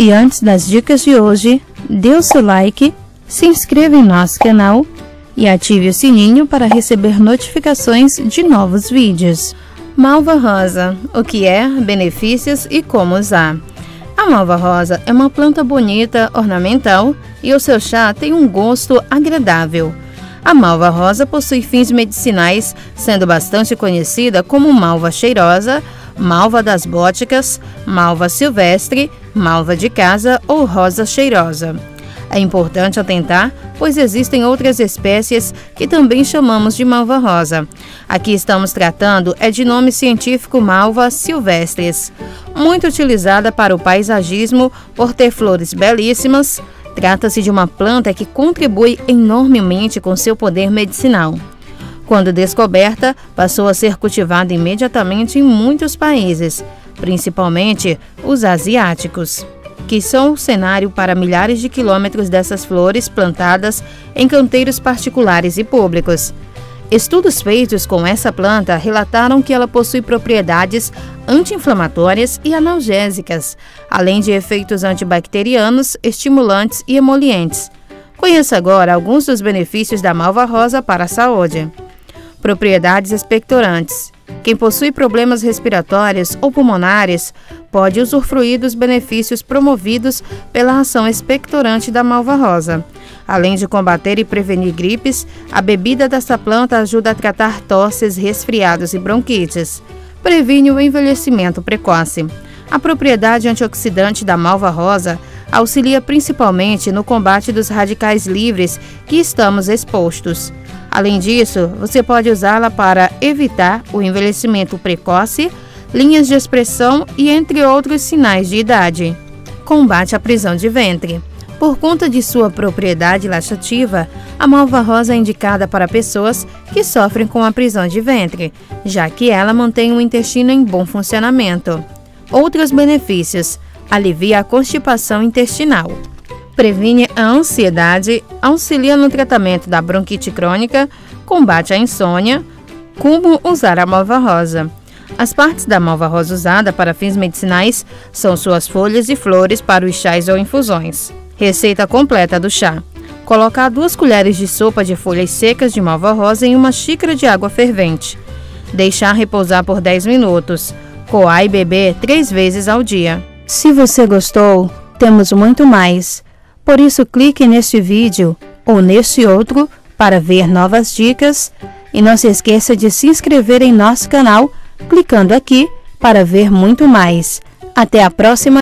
E antes das dicas de hoje, dê o seu like, se inscreva em nosso canal e ative o sininho para receber notificações de novos vídeos. Malva rosa, o que é, benefícios e como usar. A malva rosa é uma planta bonita, ornamental, e o seu chá tem um gosto agradável. A malva rosa possui fins medicinais, sendo bastante conhecida como malva cheirosa, malva das bóticas, malva silvestre, malva de casa ou rosa cheirosa. É importante atentar, pois existem outras espécies que também chamamos de malva rosa. Aqui estamos tratando de nome científico malva silvestres, muito utilizada para o paisagismo por ter flores belíssimas. Trata-se de uma planta que contribui enormemente com seu poder medicinal. Quando descoberta, passou a ser cultivada imediatamente em muitos países, principalmente os asiáticos, que são o cenário para milhares de quilômetros dessas flores plantadas em canteiros particulares e públicos. Estudos feitos com essa planta relataram que ela possui propriedades anti-inflamatórias e analgésicas, além de efeitos antibacterianos, estimulantes e emolientes. Conheça agora alguns dos benefícios da malva rosa para a saúde. Propriedades expectorantes. Quem possui problemas respiratórios ou pulmonares pode usufruir dos benefícios promovidos pela ação expectorante da malva rosa. Além de combater e prevenir gripes, a bebida desta planta ajuda a tratar tosses, resfriados e bronquites. Previne o envelhecimento precoce. A propriedade antioxidante da malva rosa auxilia principalmente no combate dos radicais livres que estamos expostos. Além disso, você pode usá-la para evitar o envelhecimento precoce, linhas de expressão e entre outros sinais de idade. Combate à prisão de ventre. Por conta de sua propriedade laxativa, a malva rosa é indicada para pessoas que sofrem com a prisão de ventre, já que ela mantém o intestino em bom funcionamento. Outros benefícios: alivia a constipação intestinal, previne a ansiedade, auxilia no tratamento da bronquite crônica, combate a insônia. Como usar a malva rosa? As partes da malva rosa usada para fins medicinais são suas folhas e flores para os chás ou infusões. Receita completa do chá: colocar 2 colheres de sopa de folhas secas de malva rosa em uma xícara de água fervente. Deixar repousar por 10 minutos. Coar e beber 3 vezes ao dia. Se você gostou, temos muito mais. Por isso, clique neste vídeo ou neste outro para ver novas dicas. E não se esqueça de se inscrever em nosso canal, clicando aqui para ver muito mais. Até a próxima!